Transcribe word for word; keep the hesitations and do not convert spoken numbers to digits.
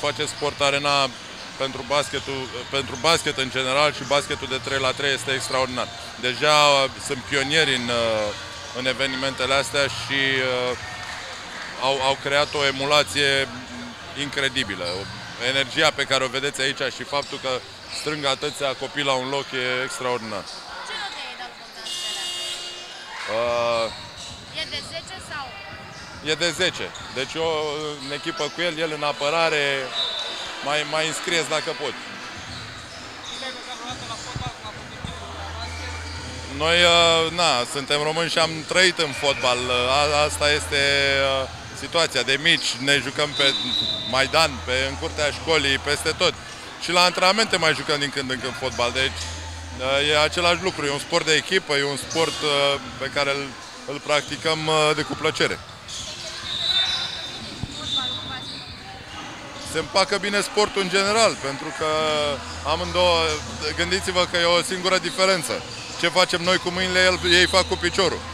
face Sport Arena pentru basketul, pentru basket în general și basketul de trei la trei este extraordinar. Deja sunt pionieri în, în evenimentele astea și uh, au, au creat o emulație incredibilă. Energia pe care o vedeți aici și faptul că strâng atâția copii la un loc e extraordinar. Ce notă ai dat Bogdan Uh, E de zece sau? e de zece. Deci eu în echipă cu el, el în apărare, mai, mai înscrieți dacă pot. Noi, na, suntem români și am trăit în fotbal. Asta este situația. De mici ne jucăm pe Maidan, pe, în curtea școlii, peste tot. Și la antrenamente mai jucăm din când în când fotbal. Deci e același lucru. E un sport de echipă, e un sport pe care îl, îl practicăm de cu plăcere. Se împacă bine sportul în general, pentru că amândouă, gândiți-vă că e o singură diferență. Ce facem noi cu mâinile, ei fac cu piciorul.